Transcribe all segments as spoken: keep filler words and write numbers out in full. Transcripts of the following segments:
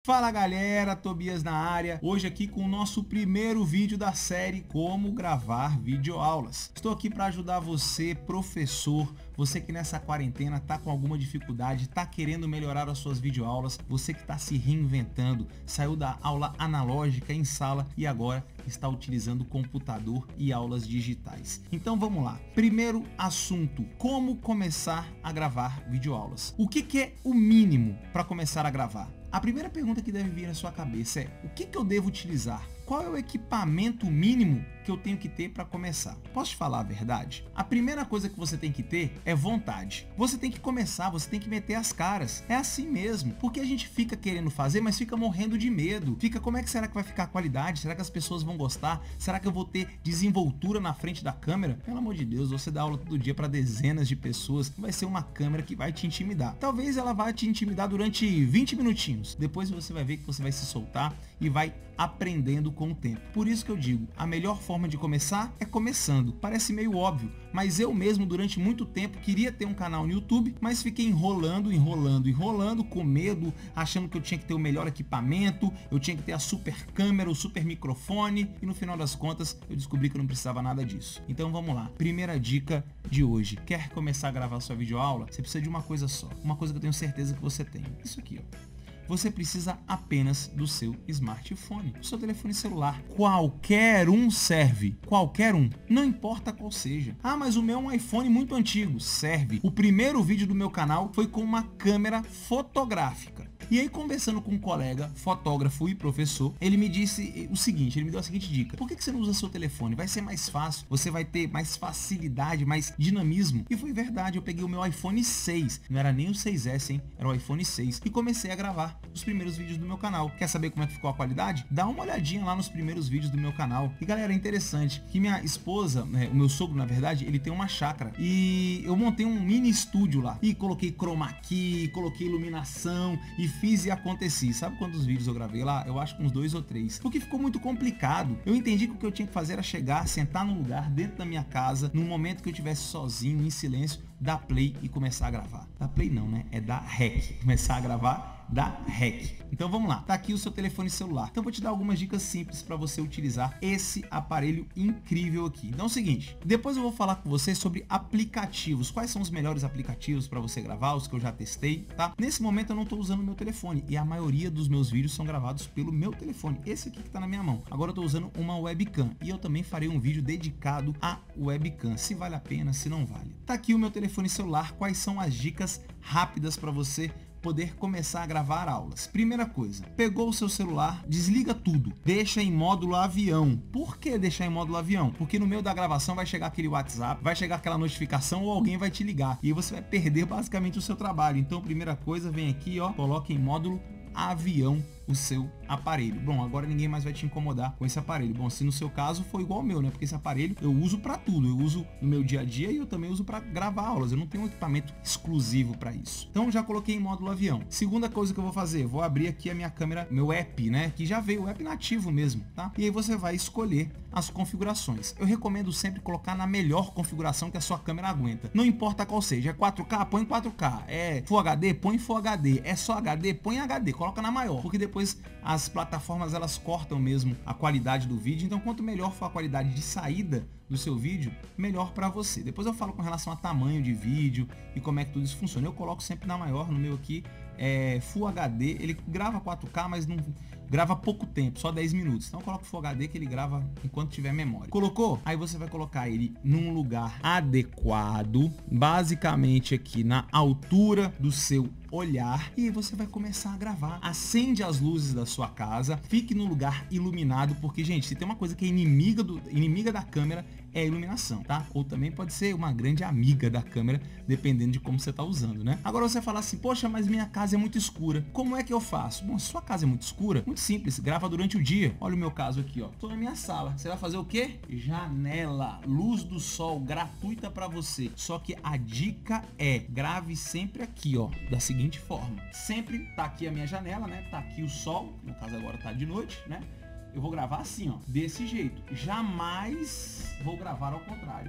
Fala galera, Tobias na área, hoje aqui com o nosso primeiro vídeo da série Como Gravar Videoaulas. Estou aqui para ajudar você, professor, você que nessa quarentena está com alguma dificuldade, está querendo melhorar as suas videoaulas, você que está se reinventando, saiu da aula analógica em sala e agora está utilizando computador e aulas digitais. Então vamos lá. Primeiro assunto, como começar a gravar videoaulas. O que, que é o mínimo para começar a gravar? A primeira pergunta que deve vir na sua cabeça é: o que, que eu devo utilizar? Qual é o equipamento mínimo que eu tenho que ter para começar? Posso te falar a verdade? A primeira coisa que você tem que ter é vontade. Você tem que começar, você tem que meter as caras. É assim mesmo. Porque a gente fica querendo fazer, mas fica morrendo de medo. Fica, como é que será que vai ficar a qualidade? Será que as pessoas vão gostar? Será que eu vou ter desenvoltura na frente da câmera? Pelo amor de Deus, você dá aula todo dia para dezenas de pessoas. Vai ser uma câmera que vai te intimidar. Talvez ela vá te intimidar durante vinte minutinhos. Depois você vai ver que você vai se soltar e vai aprendendo com o tempo. Por isso que eu digo, a melhor forma de começar é começando. Parece meio óbvio, mas eu mesmo durante muito tempo queria ter um canal no YouTube, mas fiquei enrolando, enrolando, enrolando, com medo, achando que eu tinha que ter o melhor equipamento, eu tinha que ter a super câmera, o super microfone, e no final das contas eu descobri que eu não precisava nada disso. Então vamos lá, primeira dica de hoje: quer começar a gravar sua videoaula? Você precisa de uma coisa só, uma coisa que eu tenho certeza que você tem, isso aqui, ó. Você precisa apenas do seu smartphone, do seu telefone celular. Qualquer um serve, qualquer um, não importa qual seja. Ah, mas o meu é um iPhone muito antigo. Serve. O primeiro vídeo do meu canal foi com uma câmera fotográfica. E aí, conversando com um colega, fotógrafo e professor, ele me disse o seguinte, ele me deu a seguinte dica: por que que você não usa seu telefone? Vai ser mais fácil, você vai ter mais facilidade, mais dinamismo. E foi verdade, eu peguei o meu iPhone seis, não era nem o seis S, hein? Era o iPhone seis, e comecei a gravar os primeiros vídeos do meu canal. Quer saber como é que ficou a qualidade? Dá uma olhadinha lá nos primeiros vídeos do meu canal. E galera, é interessante que minha esposa, né, o meu sogro na verdade, ele tem uma chácara, e eu montei um mini estúdio lá, e coloquei chroma key, coloquei iluminação, e fiz e aconteci. Sabe quantos vídeos eu gravei lá? Eu acho que uns dois ou três. Porque ficou muito complicado. Eu entendi que o que eu tinha que fazer era chegar, sentar num lugar dentro da minha casa, num momento que eu estivesse sozinho, em silêncio, dar play e começar a gravar. Dar play não, né? É dar rec. Começar a gravar, dar rec. Então vamos lá. Tá aqui o seu telefone celular. Então eu vou te dar algumas dicas simples para você utilizar esse aparelho incrível aqui. Então é o seguinte, depois eu vou falar com você sobre aplicativos. Quais são os melhores aplicativos para você gravar, os que eu já testei, tá? Nesse momento eu não tô usando o meu telefone e a maioria dos meus vídeos são gravados pelo meu telefone. Esse aqui que tá na minha mão. Agora eu tô usando uma webcam e eu também farei um vídeo dedicado à webcam, se vale a pena, se não vale. Tá aqui o meu telefone celular. Quais são as dicas rápidas para você poder começar a gravar aulas? Primeira coisa, pegou o seu celular, desliga tudo, deixa em módulo avião. Por que deixar em módulo avião? Porque no meio da gravação vai chegar aquele WhatsApp, vai chegar aquela notificação ou alguém vai te ligar e aí você vai perder basicamente o seu trabalho. Então primeira coisa, vem aqui, ó, coloca em módulo avião o seu aparelho. Bom, agora ninguém mais vai te incomodar com esse aparelho. Bom, se no seu caso foi igual ao meu, né? Porque esse aparelho eu uso para tudo. Eu uso no meu dia a dia e eu também uso para gravar aulas. Eu não tenho um equipamento exclusivo para isso. Então já coloquei em módulo avião. Segunda coisa que eu vou fazer, vou abrir aqui a minha câmera, meu app, né? Que já veio, o app nativo mesmo, tá? E aí você vai escolher as configurações. Eu recomendo sempre colocar na melhor configuração que a sua câmera aguenta. Não importa qual seja. É quatro K, põe quatro K. É Full H D, põe Full H D. É só H D, põe H D. Coloca na maior, porque depois as plataformas elas cortam mesmo a qualidade do vídeo. Então quanto melhor for a qualidade de saída do seu vídeo, melhor para você. Depois eu falo com relação a tamanho de vídeo e como é que tudo isso funciona. Eu coloco sempre na maior, no meu aqui é Full H D, ele grava quatro K, mas não grava pouco tempo, só dez minutos. Então eu coloco Full H D que ele grava enquanto tiver memória. Colocou? Aí você vai colocar ele num lugar adequado, basicamente aqui na altura do seu olhar, e você vai começar a gravar. Acende as luzes da sua casa, fique num lugar iluminado, porque gente, se tem uma coisa que é inimiga, do, inimiga da câmera, é a iluminação, tá? Ou também pode ser uma grande amiga da câmera, dependendo de como você tá usando, né? Agora você fala assim: poxa, mas minha casa é muito escura, como é que eu faço? Bom, se sua casa é muito escura, muito simples, grava durante o dia. Olha o meu caso aqui, ó, tô na minha sala. Você vai fazer o quê? Janela, luz do sol, gratuita pra você. Só que a dica é, grave sempre aqui, ó, da seguinte forma. Sempre tá aqui a minha janela, né? Tá aqui o sol, no caso agora tá de noite, né? Eu vou gravar assim, ó, desse jeito. Jamais vou gravar ao contrário.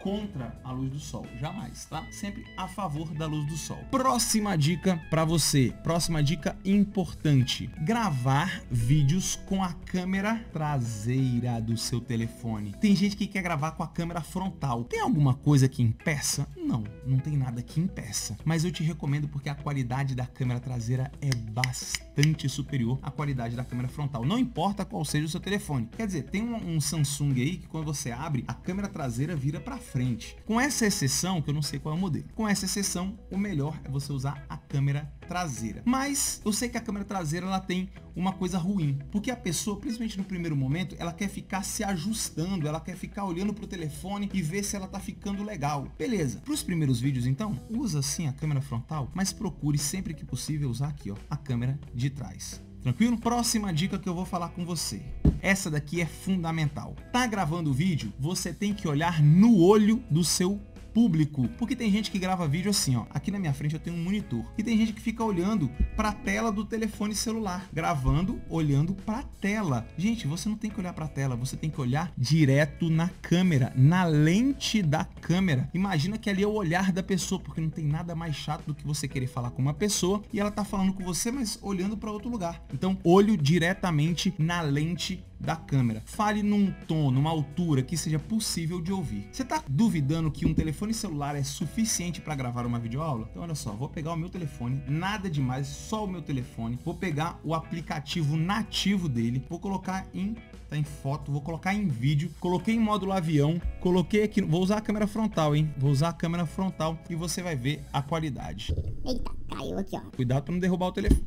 contra a luz do sol, jamais, tá? Sempre a favor da luz do sol. Próxima dica para você, próxima dica importante: gravar vídeos com a câmera traseira do seu telefone. Tem gente que quer gravar com a câmera frontal. Tem alguma coisa que impeça? Não, não tem nada que impeça, mas eu te recomendo porque a qualidade da câmera traseira é bastante superior à qualidade da câmera frontal, não importa qual seja o seu telefone. Quer dizer, tem um, um Samsung aí que quando você abre, a câmera traseira vira para frente. Com essa exceção, que eu não sei qual é o modelo, com essa exceção, o melhor é você usar a câmera traseira. Mas eu sei que a câmera traseira ela tem uma coisa ruim, porque a pessoa, principalmente no primeiro momento, ela quer ficar se ajustando, ela quer ficar olhando pro telefone e ver se ela tá ficando legal. Beleza. Para os primeiros vídeos, então, usa sim a câmera frontal, mas procure sempre que possível usar aqui, ó, a câmera de trás. Tranquilo? Próxima dica que eu vou falar com você. Essa daqui é fundamental. Tá gravando o vídeo? Você tem que olhar no olho do seu público, porque tem gente que grava vídeo assim, ó. Aqui na minha frente eu tenho um monitor e tem gente que fica olhando para a tela do telefone celular, gravando, olhando para a tela. Gente, você não tem que olhar para a tela, você tem que olhar direto na câmera, na lente da câmera. Imagina que ali é o olhar da pessoa, porque não tem nada mais chato do que você querer falar com uma pessoa e ela tá falando com você, mas olhando para outro lugar. Então, olho diretamente na lente da câmera. Fale num tom, numa altura que seja possível de ouvir. Você tá duvidando que um telefone celular é suficiente para gravar uma videoaula? Então olha só, vou pegar o meu telefone, nada demais, só o meu telefone. Vou pegar o aplicativo nativo dele, vou colocar em tá em foto, vou colocar em vídeo, coloquei em módulo avião, coloquei aqui, vou usar a câmera frontal, hein? Vou usar a câmera frontal e você vai ver a qualidade. Eita, caiu aqui, ó. Cuidado para não derrubar o telefone.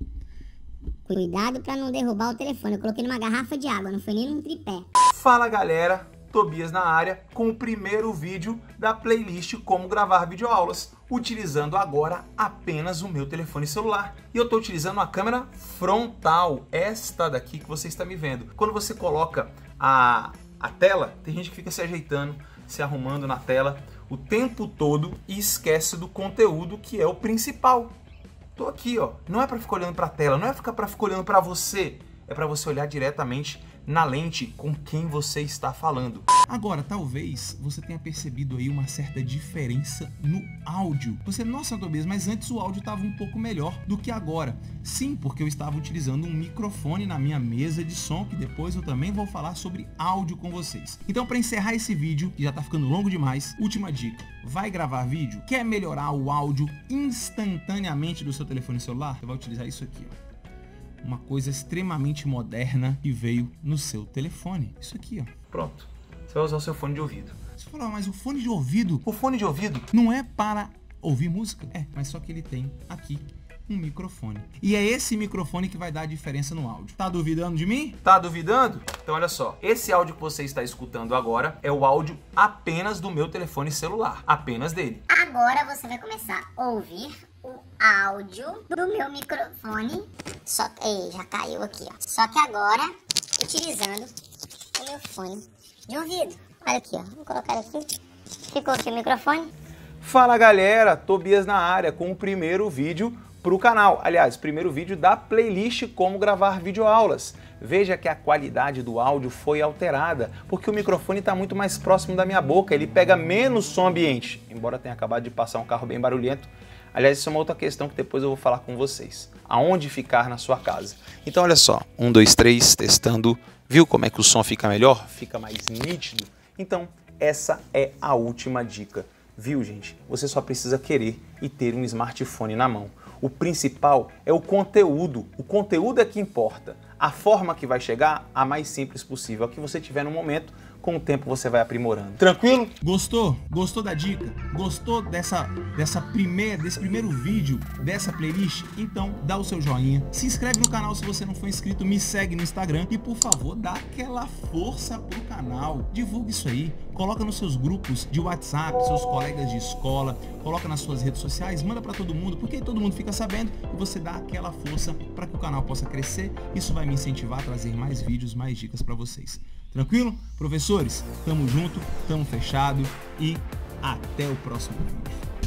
Cuidado pra não derrubar o telefone. Eu coloquei numa garrafa de água, não foi nem num tripé. Fala galera, Tobias na área com o primeiro vídeo da playlist Como Gravar Videoaulas, utilizando agora apenas o meu telefone celular. E eu estou utilizando a câmera frontal, esta daqui que você está me vendo. Quando você coloca a, a tela, tem gente que fica se ajeitando, se arrumando na tela o tempo todo e esquece do conteúdo que é o principal. Tô aqui, ó. Não é para ficar olhando para a tela, não é para ficar olhando para você, é para você olhar diretamente na lente com quem você está falando. Agora, talvez você tenha percebido aí uma certa diferença no áudio. Você, nossa, Tobias, mas antes o áudio estava um pouco melhor do que agora. Sim, porque eu estava utilizando um microfone na minha mesa de som, que depois eu também vou falar sobre áudio com vocês. Então, para encerrar esse vídeo, que já está ficando longo demais, última dica. Vai gravar vídeo? Quer melhorar o áudio instantaneamente do seu telefone celular? Você vai utilizar isso aqui, ó. Uma coisa extremamente moderna que veio no seu telefone. Isso aqui, ó. Pronto. Você vai usar o seu fone de ouvido. Você fala, mas o fone de ouvido... O fone de ouvido não é para ouvir música? É, mas só que ele tem aqui um microfone. E é esse microfone que vai dar a diferença no áudio. Tá duvidando de mim? Tá duvidando? Então olha só. Esse áudio que você está escutando agora é o áudio apenas do meu telefone celular. Apenas dele. Agora você vai começar a ouvir o áudio do meu microfone. Só que... Ei, já caiu aqui, ó. Só que agora, utilizando o meu fone de ouvido. Olha aqui, ó. Vou colocar aqui. Ficou aqui o microfone. Fala galera, Tobias na área com o primeiro vídeo para o canal. Aliás, primeiro vídeo da playlist Como Gravar Videoaulas. Veja que a qualidade do áudio foi alterada, porque o microfone está muito mais próximo da minha boca, ele pega menos som ambiente, embora tenha acabado de passar um carro bem barulhento. Aliás, isso é uma outra questão que depois eu vou falar com vocês. Aonde ficar na sua casa. Então olha só, um, dois, três, testando. Viu como é que o som fica melhor? Fica mais nítido? Então, essa é a última dica. Viu, gente? Você só precisa querer e ter um smartphone na mão. O principal é o conteúdo. O conteúdo é que importa. A forma que vai chegar, a mais simples possível. A que você tiver no momento, com o tempo você vai aprimorando. Tranquilo? Gostou? Gostou da dica? Gostou dessa, dessa primeira, desse primeiro vídeo dessa playlist? Então dá o seu joinha, se inscreve no canal se você não for inscrito, me segue no Instagram e por favor dá aquela força pro canal. Divulga isso aí, coloca nos seus grupos de WhatsApp, seus colegas de escola, coloca nas suas redes sociais, manda para todo mundo, porque aí todo mundo fica sabendo e você dá aquela força para que o canal possa crescer. Isso vai me incentivar a trazer mais vídeos, mais dicas para vocês. Tranquilo? Professores, tamo junto, tamo fechado e até o próximo vídeo.